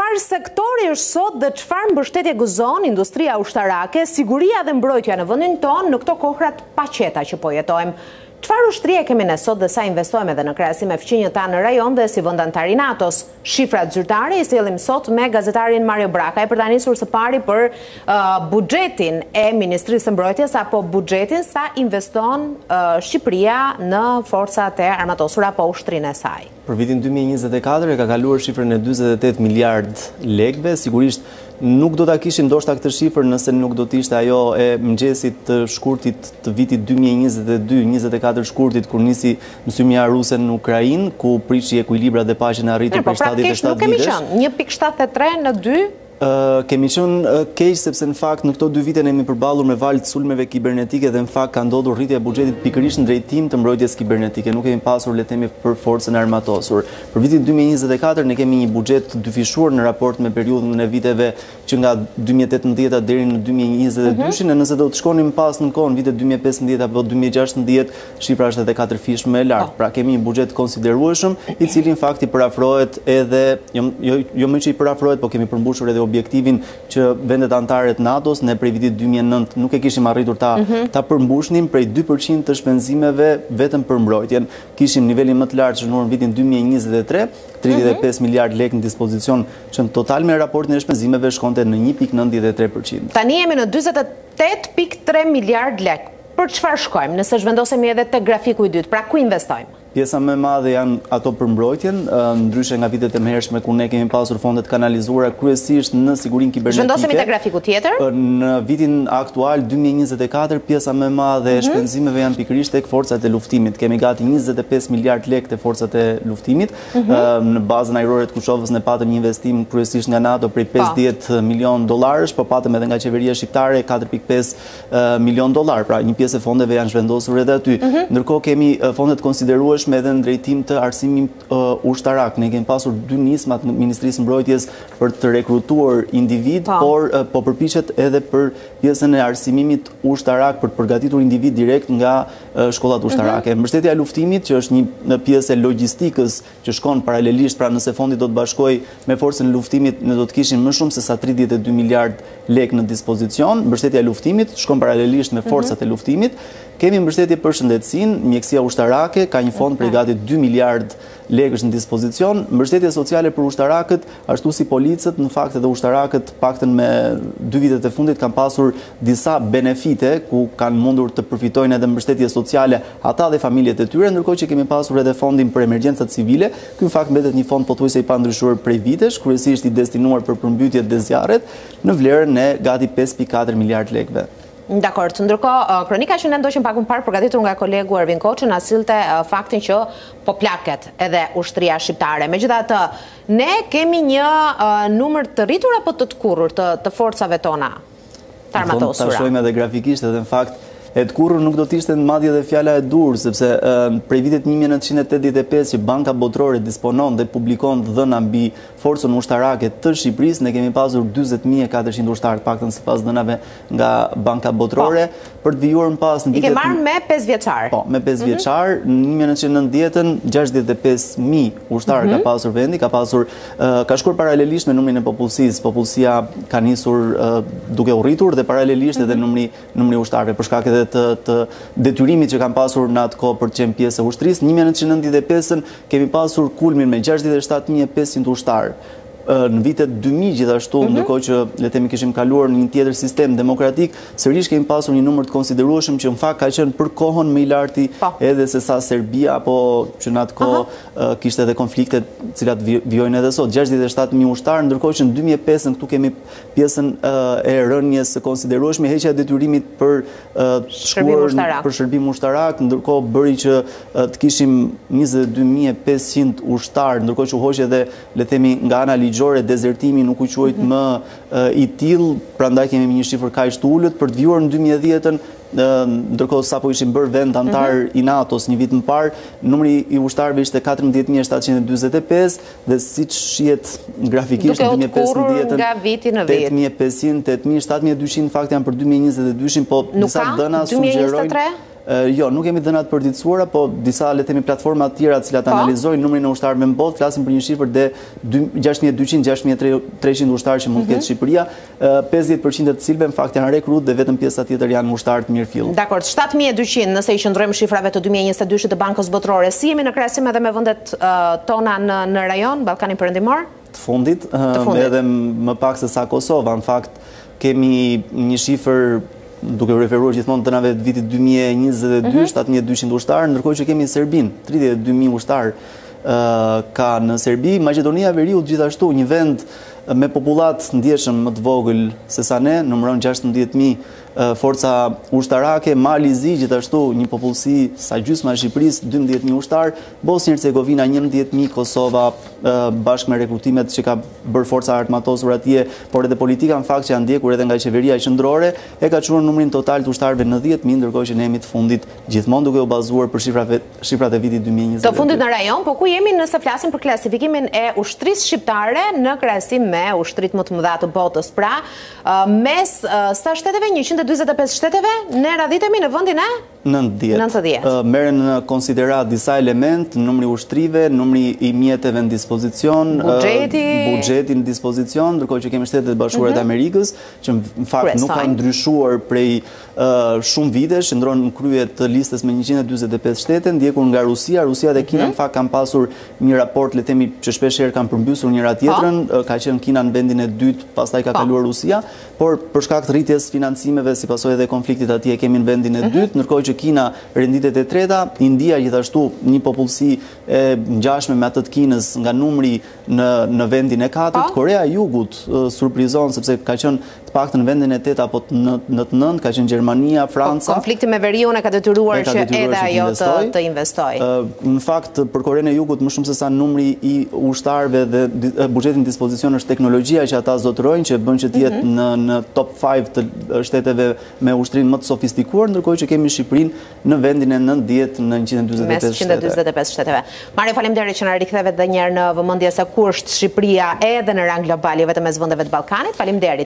Çfarë sektori është sot dhe çfarë mbështetje gëzon industria ushtarake, siguria dhe mbrojtja në vendin tonë në këto kohrat paqeta që po jetojmë? Çfarë ushtrie kemi ne sot dhe sa investojmë edhe në krahasim me fqinjët tanë në rajon dhe si vend antar i NATO-s? Shifrat zyrtare i sjellim sot me gazetarin Mario Braka, për ta nisur së pari për buxhetin e Ministrisë së Mbrojtjes apo buxhetin sa investon Shqipëria në forcat e armatosura apo ushtrinë e saj. Për vitin 2024 e ka kaluar shifrën e 48 miliard lekëve, sigurisht nuk do ta kishim ndoshta këtë shifër nëse nuk do të ishte ajo e mëngjesit të shkurtit të vitit 2022, 24 shkurtit kur nisi mësymja ruse në Ukrainë, ku prishi ekuilibra dhe paqen e arritur për 77 vitesh. Nuk kemi qenë 1.73 në 2. Kemi qenë keq sepse në fakt në këto 2 vite ne jemi përballur me valë të sulmeve kibernetike dhe në fakt ka ndodhur rritja e buxhetit pikërisht në drejtim të mbrojtjes kibernetike. Nuk kemi pasur le të themi për forcën e armatosur. Për vitin 2024 ne kemi një buxhet dyfishuar në raport me periudhën e viteve që nga 2018 deri në 2022, nëse do të shkonim pas në kohën vitet 2015 apo 2016, shifra është edhe 4-fishme e lartë. Pra kemi një buxhet konsiderueshëm i cili në fakt i parafrohet edhe jo më që i parafrohet, po kemi përmbushur edhe objektivin që vendet antare të NATO-s ne prej vitit 2009 nuk e kishim arritur ta përmbushnim prej 2% të shpenzimeve vetëm për mbrojtjen. Kishim nivelin më të lartë që në vitin 2023, 35 miliard lekë në dispozicion, që në total me raportin e shpenzimeve shkonte në 1.93%. Tani jemi në 48.3 miliard lekë. Për çfarë shkojmë nëse zhvendosemi edhe te grafiku i dytë? Pra ku investojmë? Pjesa më e madhe janë ato për mbrojtjen, ndryshe nga vitet e mëhershme ku ne kemi pasur fondet kanalizuara kryesisht në sigurinë kibernetike. Zhvendosemi te grafiku tjetër? Në vitin aktual 2024 pjesa më e madhe e shpenzimeve janë pikërisht tek forcat e luftimit. Kemi gati 25 miliard lekë te forcat e luftimit. Në bazën ajrore të Kushovës ne patëm një investim kryesisht nga NATO prej 50 milion dollarësh, po patëm edhe nga qeveria shqiptare 4.5 milion dollar. Pra një pjesë e fondeve janë zhvendosur edhe aty. Ndërkohë kemi fondet konsiderueshme edhe në drejtim të arsimit ushtarak. Ne kemi pasur 2 nisma të Ministrisë Mbrojtjes për të rekrutuar individ, por po përpiqet edhe për pjesën e arsimimit ushtarak për të përgatitur individ direkt nga shkollat ushtarake. Mbështetja e luftimit, që është një pjesë e logjistikës që shkon paralelisht, pra nëse fondi do të bashkojë me forcën e luftimit, ne do të kishim më shumë se sa 32 miliard lekë në dispozicion. Mbështetja e luftimit shkon paralelisht me forcat e luftimit. Kemi mbështetje për shëndetësinë, mjekësia ushtarake ka një fond prej gati 2 miliard lekësh në dispozicion, mbështetje sociale për ushtarakët, ashtu si policët, në fakt edhe ushtarakët paktën me 2 vitet e fundit kanë pasur disa benefite ku kanë mundur të përfitojnë edhe mbështetje sociale ata dhe familjet e tyre, ndërkohë që kemi pasur edhe fondin për emergjencat civile. Ky në fakt mbetet një fond pothuajse i pandryshuar prej vitesh, kryesisht i destinuar për përmbytjet dhe zjarret, në vlerën e gati 5.4 miliard lekëve. Dakor, ndërkohë kronika që ne ndoqim pak më parë përgatitur nga kolegu Ervin Koçi na sillte faktin që po plaket edhe ushtria shqiptare. Megjithatë, ne kemi një numër të rritur apo të tkurrur të forcave tona të armatosura? Ta shohim edhe grafikisht edhe në fakt e të kurrë nuk do të ishte madje dhe fjala e dur, sepse prej vitit 1985 që Banka Botërore disponon dhe publikon dhëna mbi forcën ushtarake të Shqipërisë, ne kemi pasur 40.400 ushtarë, paktën sipas dhënave nga Banka Botërore, për të vijuar më pas në vitet... I ke marrë me 5 vjeçar? Po, me 5 vjeçar, në 1990-ën 65.000 ushtarë ka pasur vendi, ka shkuar paralelisht me numrin e popullsisë. Popullsia ka nisur duke u rritur dhe paralelisht edhe numri ushtarëve, për shkak edhe të detyrimit që kanë pasur në atë kohë për të qenë pjesë e ushtrisë. Në 1995-ën kemi pasur kulmin me 67.500 ushtarë. Në vitet 2000 gjithashtu, ndërkohë që le të themi kishim kaluar në një tjetër sistem demokratik, sërish kemi pasur një numër të konsiderueshëm që në fakt ka qenë për kohën më i larti edhe se sa Serbia, apo që në atë kohë kishte edhe konflikte të cilat vijojnë edhe sot. 67.000 ushtarë, ndërkohë që në 2005 këtu kemi pjesën e rënjes së konsiderueshme, heqja e detyrimit për shërbim ushtarak, ndërkohë bëri që të kishim 22.500 ushtarë, ndërkohë që u hoqi edhe le të themi nga ana ligjore dezertimi nuk u quajt më i tillë, prandaj kemi një shifër kaq të ulët për të vijuar në 2010-ën, ndërkohë sapo ishim bërë vend antar i NATO-s një vit më parë, numri i ushtarëve ishte 14.745 dhe siç shihet grafikisht në 2015 nga viti në vit. 8.500, 8.000, 7.200 në fakt janë për 2022-shin, po disa dëna sugjerojnë Jo, nuk kemi dhënat përditësuara, po disa le themi platforma të tjera të cilat analizojnë numrin e ushtarëve në botë, flasin për një shifër de 6200-6300 ushtarë që mund të ketë Shqipëria, 50% të cilëve në fakt janë rekrut dhe vetëm pjesa tjetër janë ushtarë të mirëfill. Dakor, 7200 nëse i qëndrojmë shifrave të 2022 të Bankës Botërore. Si jemi në krahasim edhe me vendet tona në rajon, Ballkanin Perëndimor? Të fundit, edhe më pak se sa Kosova, në fakt kemi një shifër duke referuar gjithmonë të dënave të vitit 2022, 7200 ushtarë, ndërkohë që kemi Serbin, 32.000 ushtarë ka në Serbi. Maqedonia e Veriut gjithashtu, një vend me popullat ndjeshëm më të vogël se sa ne, numëron 16.000 forca ushtarake. Mali Zi gjithashtu një popullsi sa gjysma e Shqipërisë, 12.000 ushtarë, Bosnia Hercegovina 11.000, Kosova bashkë me rekrutimet që ka bërë forca armatosur atje, por edhe politika në fakt që janë ndjekur edhe nga qeveria qendrore e ka çuar numrin total të ushtarëve në 10.000, ndërkohë që ne jemi të fundit gjithmonë duke u bazuar për shifrat e vitit 2020. Të fundit në rajon, po ku jemi nëse flasim për klasifikimin e ushtrisë shqiptare në krahasim me ushtrit më të mëdha të botës? Pra, mes sa shteteve, 145 shteteve, ne radhitemi në vendin e 90. Merren në konsiderat disa element, numri ushtrive, numri i mjeteve në dispozicion, buxheti në dispozicion, ndërkohë që kemi Shtetet e Bashkuara të Amerikës, që në fakt nuk kanë ndryshuar prej shumë vitesh, qëndron në krye të listës me 145 shtete, ndjekur nga Rusia. Rusia dhe Kina në fakt kanë pasur një raport, le themi, që shpesh herë kanë përmbysur njëra tjetrën, ka qenë Kina në vendin e dytë, pastaj ka kaluar Rusia, por për shkak të rritjes financimeve si pasojë edhe konfliktit atje kemi në vendin e dytë, ndërkohë që Kina renditet e treta, India gjithashtu një popullsi e ngjashme me atë të Kinës nga numri në vendin e katërt. Korea e Jugut surprizon sepse ka qenë të paktën në vendin e 8 apo në të 9, ka qenë Gjermania, Franca. Konflikti me Veriun e ka detyruar që edhe ajo të investojë. Në fakt për Korenë e Jugut më shumë se sa numri i ushtarëve dhe buxhetin në dispozicion është teknologjia që ata zotërojnë, që bën që të jetë në top 5 të shteteve me ushtrin më të sofistikuar, ndërkohë që kemi Shqipërinë në vendin e 90 në 145 shtete. 145 shteteve. Mario, faleminderit që na riktheve edhe një herë në vëmendje se ku është Shqipëria edhe në rang global, jo vetëm mes vendeve të Ballkanit. Faleminderit.